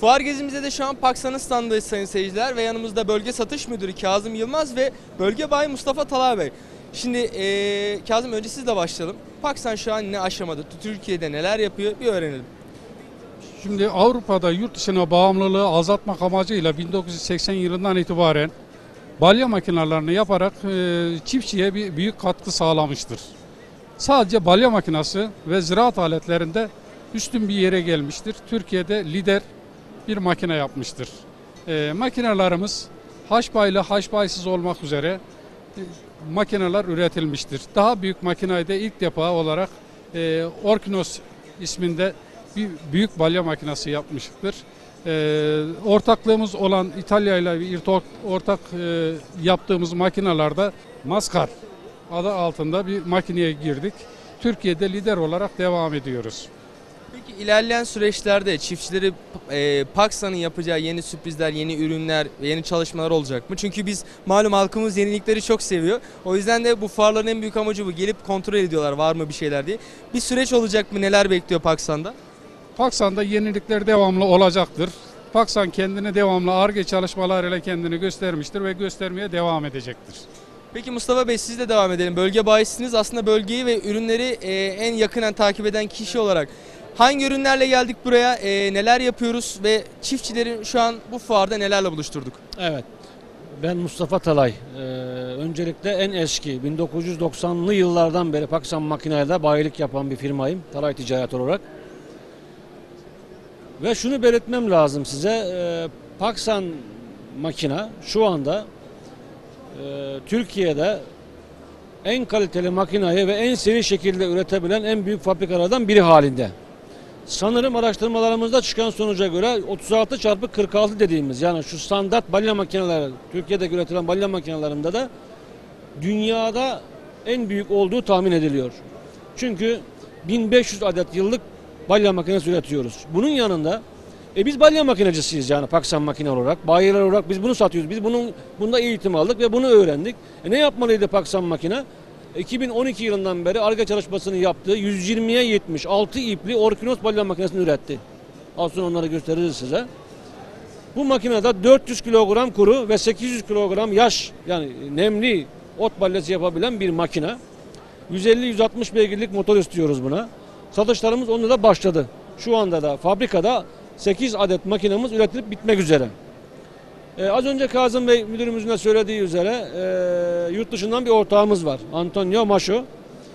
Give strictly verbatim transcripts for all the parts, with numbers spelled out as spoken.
Fuar gezimizde de şu an Paksan'ın standındayız sayın seyirciler ve yanımızda bölge satış müdürü Kazım Yılmaz ve bölge bayi Mustafa Talay Bey. Şimdi ee, Kazım, önce sizle başlayalım. Paksan şu an ne aşamada? Türkiye'de neler yapıyor bir öğrenelim. Şimdi Avrupa'da yurt dışına bağımlılığı azaltmak amacıyla bin dokuz yüz seksen yılından itibaren balya makinelerini yaparak e, çiftçiye bir büyük katkı sağlamıştır. Sadece balya makinesi ve ziraat aletlerinde üstün bir yere gelmiştir. Türkiye'de lider bir makine yapmıştır. E, makinelerimiz haşbaylı, haşbaysız olmak üzere e, makineler üretilmiştir. Daha büyük makineyi de ilk defa olarak e, Orkinos isminde bir büyük balya makinesi yapmıştır. E, ortaklığımız olan İtalya ile bir ortak e, yaptığımız makinelerde Maskar adı altında bir makineye girdik. Türkiye'de lider olarak devam ediyoruz. Peki ilerleyen süreçlerde çiftçileri e, Paksan'ın yapacağı yeni sürprizler, yeni ürünler ve yeni çalışmalar olacak mı? Çünkü biz malum halkımız yenilikleri çok seviyor. O yüzden de bu fuarların en büyük amacı bu. Gelip kontrol ediyorlar var mı bir şeyler diye. Bir süreç olacak mı? Neler bekliyor Paksan'da? Paksan'da yenilikler devamlı olacaktır. Paksan kendini devamlı Ar-Ge çalışmalarıyla kendini göstermiştir ve göstermeye devam edecektir. Peki Mustafa Bey, siz de devam edelim. Bölge bayisiniz. Aslında bölgeyi ve ürünleri e, en yakından takip eden kişi olarak hangi ürünlerle geldik buraya, e, neler yapıyoruz ve çiftçilerin şu an bu fuarda nelerle buluşturduk? Evet, ben Mustafa Talay. Ee, öncelikle en eski bin dokuz yüz doksanlı yıllardan beri Paksan makinelerde bayilik yapan bir firmayım. Talay Ticaret olarak. Ve şunu belirtmem lazım size. E, Paksan makina şu anda e, Türkiye'de en kaliteli makinayı ve en seri şekilde üretebilen en büyük fabrikalardan biri halinde. Sanırım araştırmalarımızda çıkan sonuca göre otuz altı çarpı kırk altı dediğimiz, yani şu standart balya makineleri, Türkiye'de üretilen balya makinelerinde de dünyada en büyük olduğu tahmin ediliyor. Çünkü bin beş yüz adet yıllık balya makinesi üretiyoruz. Bunun yanında e biz balya makinecisiyiz, yani Paksan makine olarak, bayiler olarak biz bunu satıyoruz. Biz bunun bunda eğitim aldık ve bunu öğrendik. E ne yapmalıydı Paksan makine? iki bin on iki yılından beri Ar-Ge çalışmasını yaptığı yüz yirmiye yetmiş altı ipli Orkinos balya makinesini üretti. Az sonra onları gösteririz size. Bu makinede dört yüz kilogram kuru ve sekiz yüz kilogram yaş, yani nemli ot balyası yapabilen bir makine. yüz elli yüz altmış beygirlik motor istiyoruz buna. Satışlarımız onda da başladı. Şu anda da fabrikada sekiz adet makinemiz üretilip bitmek üzere. Ee, az önce Kazım Bey müdürümüzün de söylediği üzere e, yurt dışından bir ortağımız var. Antonio Macho. E,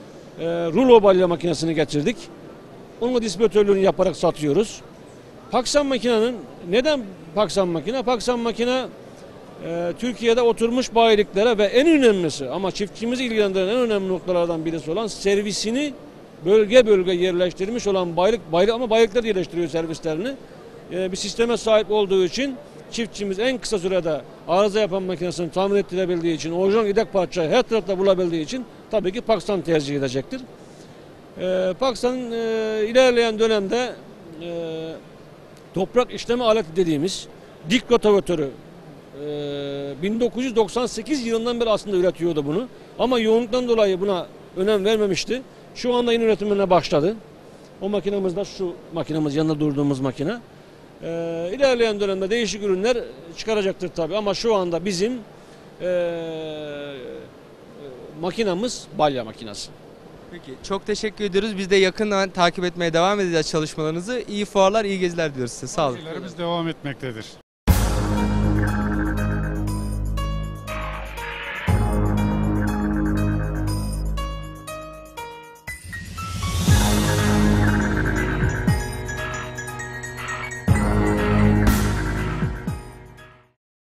rulo balya makinesini getirdik. Onunla distribütörlüğünü yaparak satıyoruz. Paksan makinenin, neden Paksan makine? Paksan makine e, Türkiye'de oturmuş bayiliklere ve en önemlisi, ama çiftçimizi ilgilendiren en önemli noktalardan birisi olan servisini bölge bölge yerleştirmiş olan bayilik, bayilik ama bayilikler yerleştiriyor servislerini. E, bir sisteme sahip olduğu için çiftçimiz en kısa sürede arıza yapan makinesini tamir ettirebildiği için, orijinal yedek parçayı her tarafta bulabildiği için tabii ki Paksan tercih edecektir. E, Paksan e, ilerleyen dönemde e, toprak işleme aleti dediğimiz dik rotavatörü e, bin dokuz yüz doksan sekiz yılından beri aslında üretiyordu bunu. Ama yoğunluktan dolayı buna önem vermemişti. Şu anda yeni üretimine başladı. O makinemiz de şu makinemiz, yanında durduğumuz makine. Ee, ilerleyen dönemde değişik ürünler çıkaracaktır tabii, ama şu anda bizim ee, makinamız balya makinesi. Peki, çok teşekkür ediyoruz. Biz de yakından takip etmeye devam edeceğiz çalışmalarınızı. İyi fuarlar, iyi geziler diyoruz size. Sağ olun. Projelerimiz devam etmektedir.